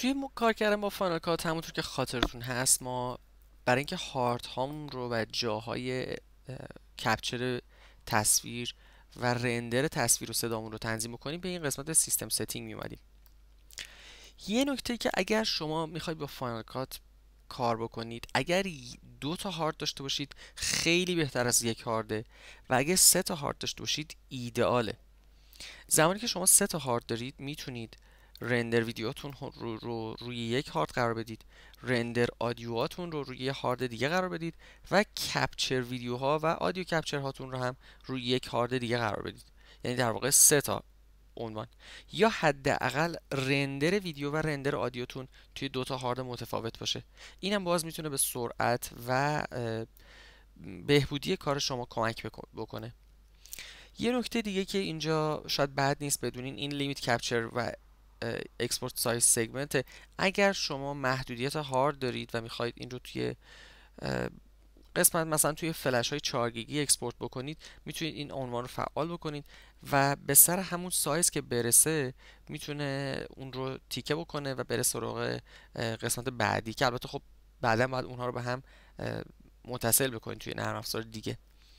توی کار کردن با فاینال کات همونطور که خاطرتون هست ما برای اینکه هارد هامون رو و جاهای کپچر تصویر و رندر تصویر و صدامون رو تنظیم کنیم به این قسمت سیستم ستینگ میومدیم. یه نکته که اگر شما میخواید با فاینال کات کار بکنید، اگر دو تا هارد داشته باشید خیلی بهتر از یک هارده و اگر سه تا هارد داشته باشید ایدئاله. زمانی که شما سه تا هارد دارید میتونید رندر ویدیوتون رو روی یک هارد قرار بدید، رندر آدیوهاتون رو روی یه هارد دیگه قرار بدید و کپچر ویدیوها و آدیو کپچر هاتون رو هم روی یک هارد دیگه قرار بدید. یعنی در واقع سه تا عنوان، یا حداقل رندر ویدیو و رندر آدیوتون توی دو تا هارد متفاوت باشه. اینم باز میتونه به سرعت و بهبودی کار شما کمک بکنه. یه نکته دیگه که اینجا شاید بد نیست بدونین این لیمیت کپچر و اکسپورت سایز سگمنت. اگر شما محدودیت هارد دارید و میخواید این رو توی قسمت مثلا توی فلش های 4 گیگی اکسپورت بکنید، میتونید این عنوان رو فعال بکنید و به سر همون سایز که برسه میتونه اون رو تیکه بکنه و بره سراغ قسمت بعدی که البته خب بعدا باید اونها رو به هم متصل بکنید توی نرم افزار دیگه.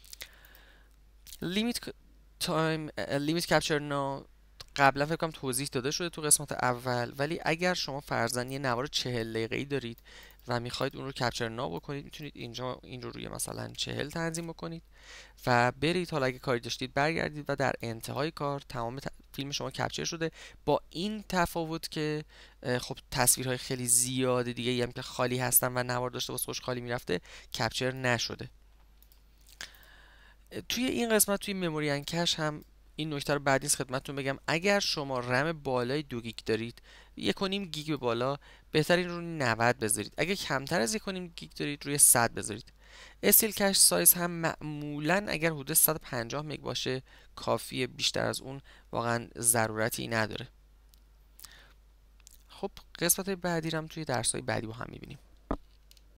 لیمیت تایم لیمیت کپچر ناو قبلا فکر کنم توضیح داده شده تو قسمت اول، ولی اگر شما فرضاً یه نوار 40 دقیقه‌ای دارید و میخواید اون رو کپچر ناو بکنید، میتونید اینجا این رو روی مثلا 40 تنظیم بکنید و برید. حالا اگه کاری داشتید برگردید و در انتهای کار تمام فیلم شما کپچر شده، با این تفاوت که خب تصویرهای خیلی زیاد دیگه هم که خالی هستن و نوار داشته واسه خوش خالی میرفته کپچر نشده. توی این قسمت توی مموری انکش هم این نکته رو بعد نیست خدمتتون بگم. اگر شما رم بالای 2 گیگ دارید، 1.5 گیگ به بالا، بهتر این رو 90 بذارید. اگه کمتر از 1.5 گیگ دارید روی 100 بذارید. استیل کش سایز هم معمولا اگر حدود 150 مگ باشه کافیه، بیشتر از اون واقعا ضرورتی نداره. خب قسمت بعدی رو هم توی درس های بعدی با هم میبینیم.